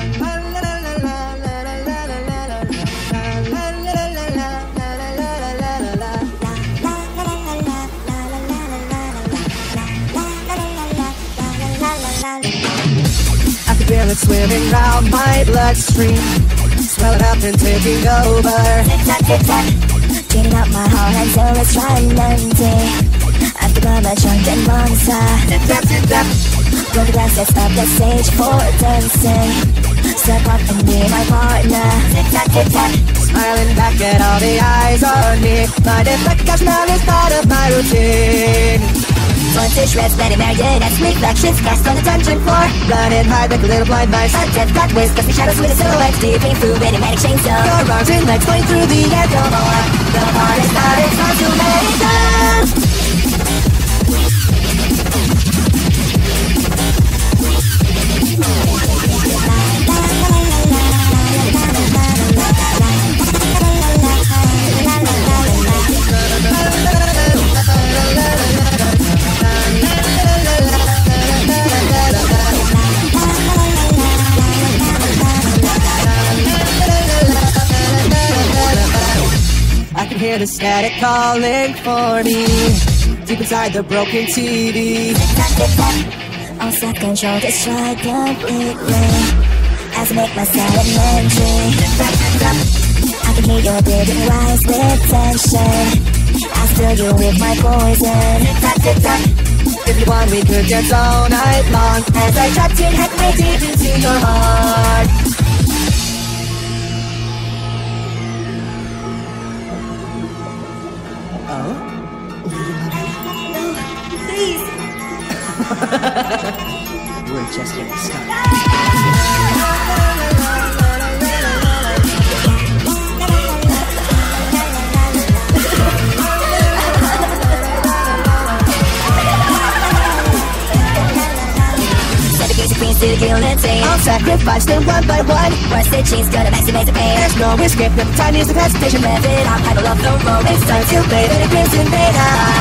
I can feel it swimming round my bloodstream, swelling up and taking over. Tick-tock, tick-tock, cleaning up my heart until it's running empty. I've become a drunken monster. Tick-tock, tick-tock, Roll the glass, let's up the stage for dancing. Step up and be my partner. Tick-tock, tick-tock, smiling back at all the eyes on me. My deflective smile is part of my routine. torn to shreds, bloody marionettes, reflections cast on the dungeon floor. Running hard like a little blind mice. Undead cut with dusty shadows with a silhouette, deeping through enigmatic chainsaw. Your arms and legs going through the air. No more, the hardest part is not to let it go. I can hear the static calling for me, deep inside the broken TV. All self-control destroyed completely as I make my silent entry. I can hear your breathing rise with tension. I fill you with my poison. If you want, we could dance all night long As I trapped in head way deep into your heart. We're just getting started. To guillotine, I'll sacrifice them one by one. Worst stitching's gonna maximize the pain. There's no escape, the time is the hesitation. Rev it up, I love the road. It's time to play the crimson beta.